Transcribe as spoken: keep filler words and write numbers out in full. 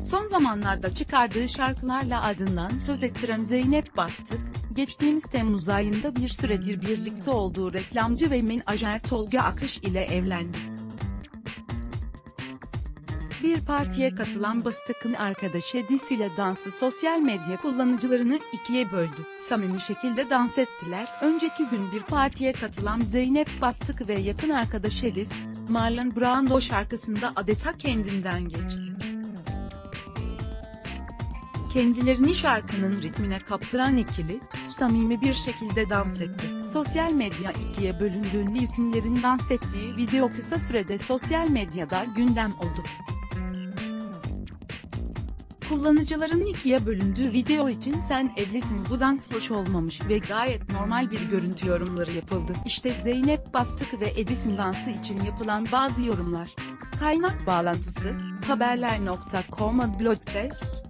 Son zamanlarda çıkardığı şarkılarla adından söz ettiren Zeynep Bastık, geçtiğimiz Temmuz ayında bir süredir birlikte olduğu reklamcı ve menajer Tolga Akış ile evlendi. Bir partiye katılan Bastık'ın arkadaşı Edis ile dansı sosyal medya kullanıcılarını ikiye böldü. Samimi şekilde dans ettiler. Önceki gün bir partiye katılan Zeynep Bastık ve yakın arkadaşı Edis, Marlon Brando şarkısında adeta kendinden geçti. Kendilerini şarkının ritmine kaptıran ikili, samimi bir şekilde dans etti. Sosyal medya ikiye bölündüğünde isimlerin dans ettiği video kısa sürede sosyal medyada gündem oldu. Kullanıcıların ikiye bölündüğü video için "Sen evlisin, bu dans hoş olmamış ve gayet normal bir görüntü" yorumları yapıldı. İşte Zeynep Bastık ve Edis'in dansı için yapılan bazı yorumlar. Kaynak bağlantısı, haberler nokta com. Blogtest